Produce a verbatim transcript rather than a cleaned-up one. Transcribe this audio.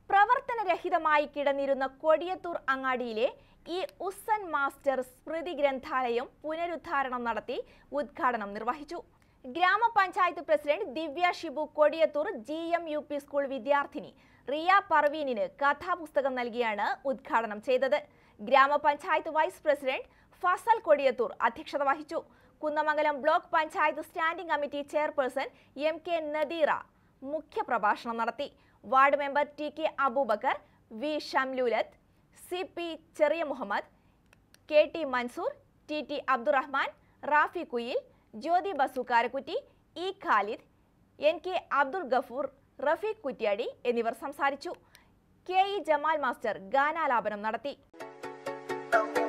പ്രവർത്തനരഹിതമായി കിടന്നിരുന്ന കൊടിയത്തൂർ അങ്ങാടിയിലെ ഈ ഉസ്സൻ മാസ്റ്റർ സ്മൃതി ഗ്രന്ഥാലയം പുനരുദ്ധാരണം നടത്തി ഉദ്ഘാടനം നിർവഹിച്ചു. ഗ്രാമപഞ്ചായത്ത് president Divya Shibu Kodiyathur G M U P school വിദ്യാർത്ഥിനി റിയ പർവീനിന് കഥാപുസ്തകം നൽകിയാണ് ഉദ്ഘാടനം ചെയ്തത്. ഗ്രാമപഞ്ചായത്ത് വൈസ് പ്രസിഡന്റ് ഫസൽ കൊടിയത്തൂർ അധ്യക്ഷത വഹിച്ചു. Kunnamangalam block panchayat standing committee chairperson M K Nadeera മുഖ്യപ്രഭാഷണം നടത്തി. Ward member T K Abubakar, V Shamlulath, C P Cheriya Muhammad, K T Mansoor, T T Abdurahman, Rafi Kuyil, Jyothi Basu Karakutty, E Khalid, N K Abdul Gafoor, Rafeeq Kuttiady എന്നിവർ സംസാരിച്ചു. കെ ഇ ജമാൽ മാസ്റ്റർ ഗാനാലാപനം നടത്തി.